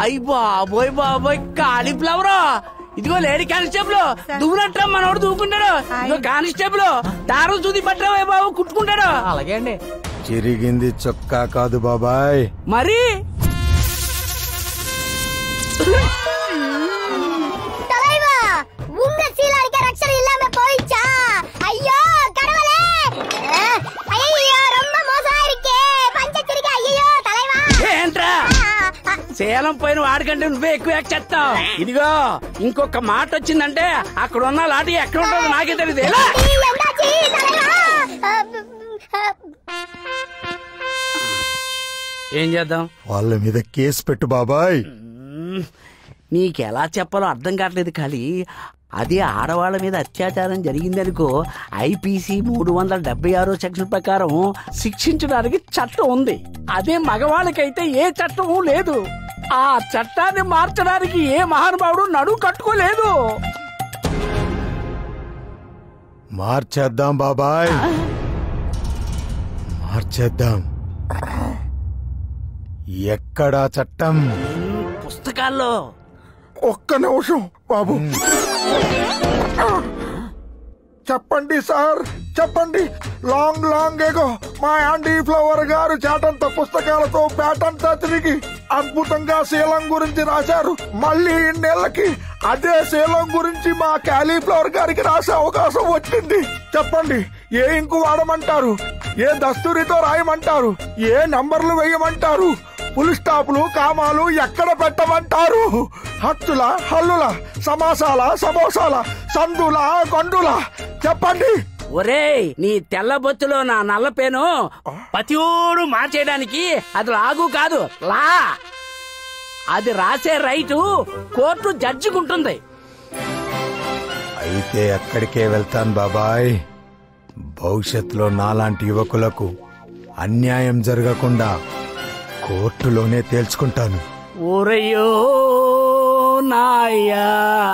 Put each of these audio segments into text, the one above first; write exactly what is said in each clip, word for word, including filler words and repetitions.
అయ్యి బాబోయ్ బాబోయ్ కాలీఫ్లవర్. ఇదిగో లేడీ కానిస్టేబుల్ దువ్వునట్రా మనోడు దూకుంటాడు. ఇదిగో కానిస్టేబుల్ దారం చూది పట్టరా బాబు కుట్టుకుంటాడు. అలాగే అండి. చిరిగింది చొక్కా కాదు బాబాయ్, మరి ఏంట్రా సేలం పోయిన వాడికంటే నువ్వే ఎక్కువ చేస్తావు. ఇదిగో ఇంకొక మాట వచ్చిందంటే అక్కడ ఉన్న లాటి ఎక్కడ ఉంటుందో నాకే తెలియదు. ఏం చేద్దాం? వాళ్ళ మీద కేసు పెట్టు బాబాయ్. నీకెలా చెప్పాలో అర్థం కావట్లేదు. ఖాళీ అదే ఆడవాళ్ల మీద అత్యాచారం జరిగిందనుకో ఐపీసీ మూడు వందల డెబ్బై ఆరో సెక్షన్ ప్రకారం శిక్షించడానికి చట్టం ఉంది. అదే మగవాళ్ళకైతే ఏ చట్టం లేదు. ఆ చట్టాన్ని మార్చడానికి ఏ మహానుభావుడు నడువు కట్టుకోలేదు. మార్చేద్దాం బాబాయ్, మార్చేద్దాం. ఎక్కడా చట్టం? పుస్తకాల్లో. ఒక్క నిమిషం బాబు. చెప్పండి సార్ చెప్పండి. లాంగ్ లాంగ్ ఏగో మా యాండీ ఫ్లవర్ గారు చేటంత పుస్తకాలతో పేటంతా తిరిగి అద్భుతంగా శీలం గురించి రాశారు. మళ్ళీ ఇన్నేళ్లకి అదే శీలం గురించి మా కాలీఫ్లవర్ గారికి రాసే అవకాశం వచ్చింది. చెప్పండి, ఏ ఇంకు వాడమంటారు? ఏ దస్తూరితో రాయమంటారు? ఏ నంబర్లు వేయమంటారు? పులి స్టాపులు కామాలు ఎక్కడ పెట్టమంటారు? హత్తుల హల్లుల సమాసాల సమోసాల సందుల గొండుల చెప్పండి. ఒరేయ్ నీ తెల్ల బొత్తులో నా నల్ల పేను పతిోడు మార్చేయడానికి అది లాగు కాదు లా. అది రాసే రైటు కోర్టు జడ్జికుంటుంది. అయితే అక్కడికే వెళ్తాను బాబాయ్. భవిష్యత్తులో నాలాంటి యువకులకు అన్యాయం జరగకుండా కోర్టులోనే తేల్చుకుంటాను. ఓరయ్యో నాయ్యా.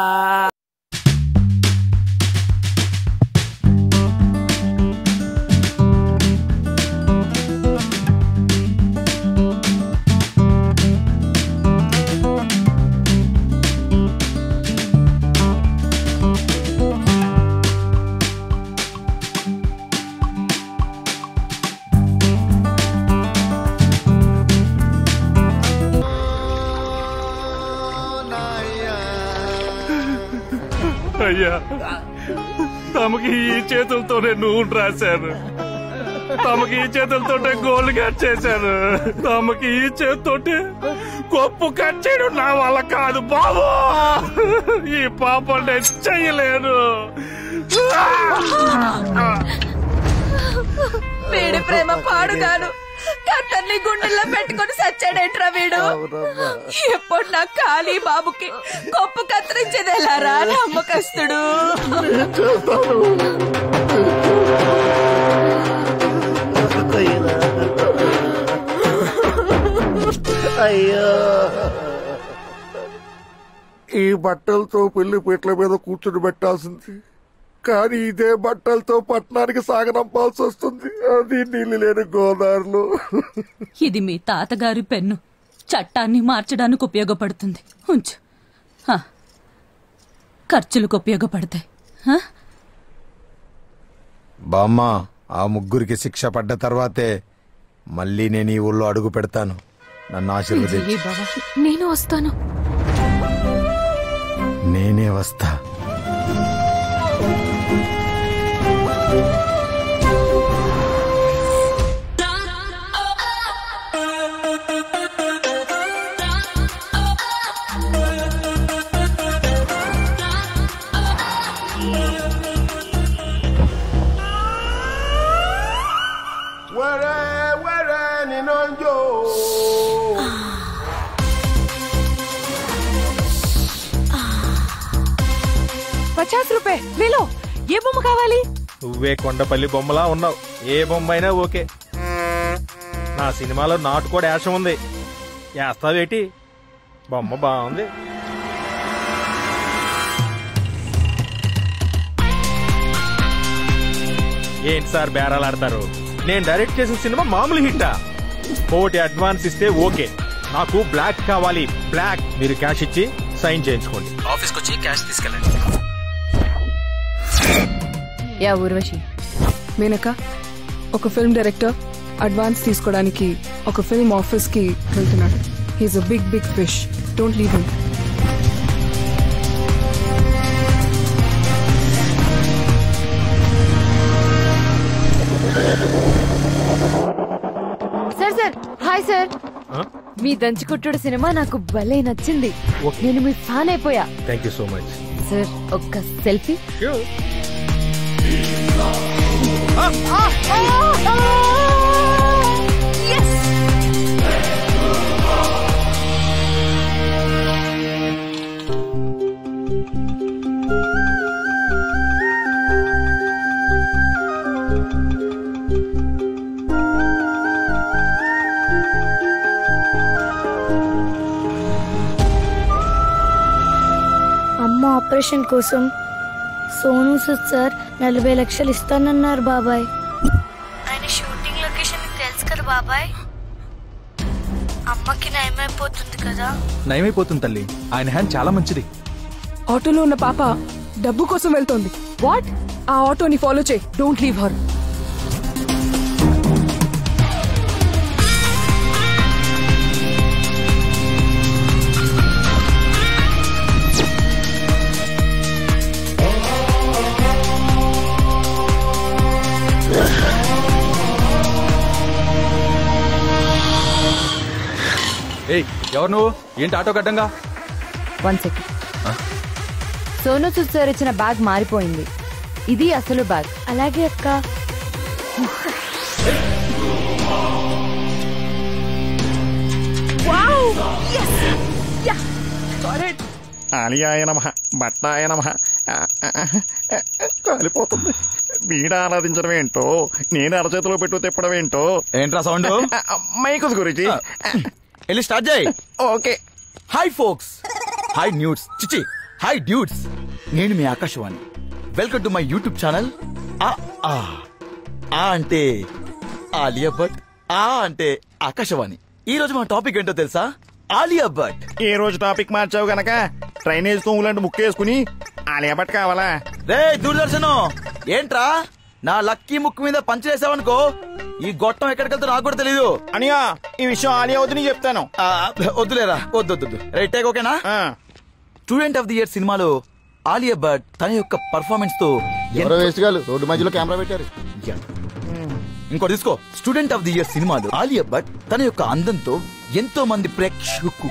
అయ్యా, తమకి ఈ చేతులతోనే నూనె రాశాను, తమకి ఈ చేతులతోటే గోల్డ్ కట్ చేశాను, తమకి ఈ చేతితోటే కొప్పు కట్ చేయడం నా వల్ల కాదు బాబు. ఈ పాపం నేను చెయ్యలేను. వీడి ప్రేమ పాడుగాను కట్టర్ని గుండెల్లో పెట్టుకుని సచ్చాడేంట్రా వీడు. ఎప్పుడు నా ఖాళీ బాబుకి గొప్ప కత్తిరించేదేలారా నమ్మకస్తుడు. అయ్యో, ఈ బట్టలతో పెళ్లి పీటల మీద కూర్చుని పెట్టాల్సింది, కానీ ఇదే బట్టలతో పట్టణానికి సాగనంపాల్సి వస్తుంది. అది నీళ్ళు లేని గోదావరిలో. ఇది మీ తాతగారి పెన్ను, చట్టాన్ని మార్చడానికి ఉపయోగపడుతుంది. ఉంచు, ఖర్చులకు ఉపయోగపడతాయి. బామ్మ, ఆ ముగ్గురికి శిక్ష పడ్డ తర్వాతే మళ్ళీ నేను ఈ ఊళ్ళో అడుగు పెడతాను. నన్ను ఆశీర్వదించు. నేను వస్తాను. నేనే వస్తా. పచాస్ రూపాయ వేలో ఏ బొమ్మ కావాలి? నువ్వే కొండపల్లి బొమ్మలా ఉన్నావు. ఏ బొమ్మ అయినా ఓకే. నా సినిమాలో నాటు కూడా యాసం ఉంది. వేస్తావేటి? బొమ్మ బాగుంది. ఏంటి సార్ బేరాలు ఆడతారు? నేను డైరెక్ట్ చేసిన సినిమా మామూలు హిట్టా? కోటి అడ్వాన్స్ ఇస్తే ఓకే, నాకు బ్లాక్ కావాలి, బ్లాక్. మీరు క్యాష్ ఇచ్చి సైన్ చేయించుకోండి. ఆఫీస్కి వచ్చి క్యాష్ తీసుకెళ్ళండి. యా ఊర్వశి. మేనక, ఒక ఫిల్మ్ డైరెక్టర్ అడ్వాన్స్ తీసుకోవడానికి ఒక ఫిల్మ్ ఆఫీస్ కి వెళ్తున్నాడు. He's a big big fish. Don't leave him. Sir sir hi sir. మీ దంచుకొట్టుడు సినిమా నాకు భలే నచ్చింది. నేను మీ ఫ్యాన్ అయిపోయా. Thank you so much. Sir ఒక్క సెల్ఫీ. అమ్మ ఆపరేషన్ కోసం సోను సుద్ సార్ నలభై లక్షలు ఇస్తానన్నారు బాబాయ్. ఆయన షూటింగ్ లొకేషన్ తెలుసు కదా బాబాయ్. అమ్మకి నయమైపోతుంది కదా. నయమైపోతుంది తల్లి, ఆయన హ్యాండ్ చాలా మంచిది. ఆటోలో ఉన్న పాప డబ్బు కోసం వెళ్తోంది. వాట్? ఆ ఆటోని ఫాలో చేయి. Don't leave her. ఏయ్, ఎవరు నువ్వు? ఏంటి ఆటో గడ్డంగా? One second. Sonu Sood sir ఇచ్చిన బ్యాగ్ మారిపోయింది. ఇది అసలు బ్యాగ్. అలాగే అక్క. ఆలియాయ నమః, బట్టాయ నమః. కాలిపోతుంది. వీడ ఆరాధించడం ఏంటో, నేను అరచేతిలో పెట్టు తిప్పడం ఏంటో. ఏంట్రా సౌండ్? మైకుస్ గురించి వెళ్ళి స్టార్ట్ చేయి. Okay. Hi folks, hi nudes, చిచి హాయ్ డ్యూడ్స్. నేను మీ Akashvani. Welcome to my YouTube channel. ఆ ఆ ఆ అంటే ఆలియా భట్, ఆ అంటే ఆకాశవాణి. ఈ రోజు మన టాపిక్ ఏంటో తెలుసా? ఆలియా భట్. ఏ రోజు టాపిక్ మార్చావు గనక డ్రైనేజ్ తోములాంటి ముక్కేసుకుని ఆలియా భట్ కావాలా? రే దూరదర్శన్, ఏంట్రా నా లక్కీ ముక్కు మీద పంచలేసావనుకో ఈ గొట్టం ఎక్కడికి వెళ్తా నాకు కూడా తెలీదు. అనియా, ఈ విషయం ఆలియా వద్దు చెప్తాను. వద్దులేరా, వద్దు వద్దు. రైట్ టేక్ ఓకేనా? స్టూడెంట్ ఆఫ్ ది ఇయర్ సినిమాలో ఆలియా భట్ తన యొక్క పర్ఫార్మెన్స్ తో రోడ్డు మధ్యలో కెమెరా పెట్టారు. ఇంకోటి తీసుకో. స్టూడెంట్ ఆఫ్ ది ఇయర్ సినిమాలో ఆలియా భట్ తన యొక్క అందంతో ఎంతో మంది ప్రేక్షకు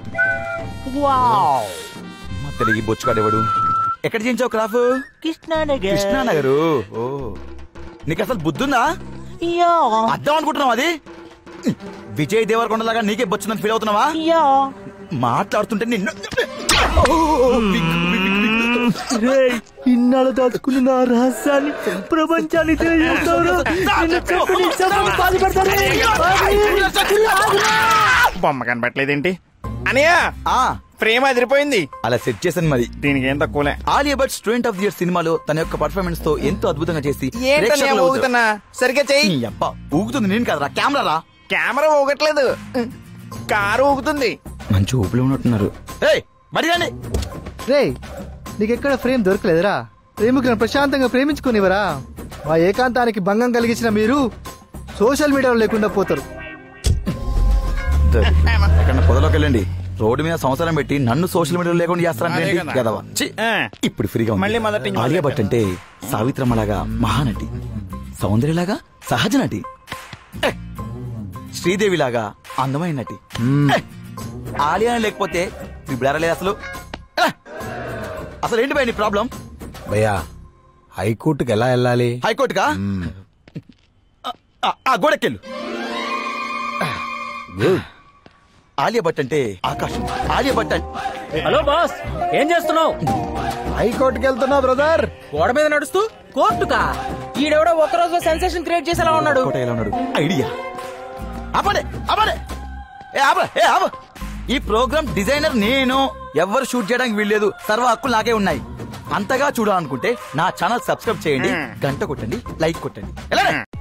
తెలుగు బొచ్చుకాడేవాడు. ఎక్కడ చేయించావు క్రాఫ్? కృష్ణానగర్. కృష్ణానగరు. ఓ, నీకు అసలు బుద్ధుందా? అర్థం అనుకుంటున్నావు అది? విజయ్ దేవరకొండలాగా నీకే బొచ్చుందని ఫీల్ అవుతున్నావా? మాట్లాడుతుంటే నిన్ను ఇన్నాళ్ళు దాచుకుని నా రహస్యాన్ని ప్రపంచాన్ని బొమ్మ కనబట్టలేదేంటి అనియా? ఫ్రేమ్ అదిరిపోయింది. అలా సెట్ చేశాను మరి. దీనికి ఏం తక్కువలే. Alia Bhatt student of the year సినిమాలో తన యొక్క పర్ఫార్మెన్స్ తో ఎంతో అద్భుతంగా చేసి ఊగుతున్నా సరిగ్గా చెయ్యి. అబ్బా, ఊగుతుంది నేను కదరా, కెమెరా రా. కెమెరా ఊగట్లేదు, కారు ఊగుతుంది. మంచి ఊపిలో ఉన్నట్టున్నారు. మరి కానీ రే, నీకెక్కడ ఫ్రేమ్ దొరకలేదురా? ప్రేమికులను ప్రశాంతంగా ప్రేమించుకునేవరా? మా ఏకాంతానికి భంగం కలిగించిన మీరు సోషల్ మీడియాలో లేకుండా పోతారు. ఎక్కడ పొదలోకి వెళ్ళండి. రోడ్డు మీద సంవత్సరం పెట్టి నన్ను సోషల్ మీడియాలో లేకుండా చేస్తారంటే గదవా. ఇప్పుడు ఫ్రీగా మళ్ళీ మొదటి ఆలియా భట్ అంటే సావిత్రమ్మలాగా మహానటి, సౌందర్యలాగా సహజ నటి, శ్రీదేవిలాగా అందమైన నటి. ఆలియా లేకపోతే ఇప్పుడు అసలు అసలు ఏంటి భయ నీ ప్రాబ్లం? భయ్యా, హైకోర్టుకి ఎలా వెళ్ళాలి? హైకోర్టుగా? గోడకెళ్ళు. ఆలియా భట్ అంటే ఆకాశం. ఆలియా భట్ అంటే హలో బాస్, ఏం చేస్తున్నావు? హైకోర్టుకి వెళ్తున్నా బ్రదర్. గోడ మీద నడుస్తూ కోర్టుకా? ఈడెవడో ఒక రోజు సెన్సేషన్ క్రియేట్ చేసేలా ఉన్నాడు. ఎలా ఉన్నాడు? ఐడియా. ఆపడే ఆపడే ఏ ఆప ఏ ఆప. ఈ ప్రోగ్రామ్ డిజైనర్ నేను. ఎవరు షూట్ చేయడానికి వీల్లేదు, సర్వ హక్కులు నాకే ఉన్నాయి. అంతగా చూడాలనుకుంటే నా ఛానల్ సబ్స్క్రైబ్ చేయండి, గంట కొట్టండి, లైక్ కొట్టండి. ఎలా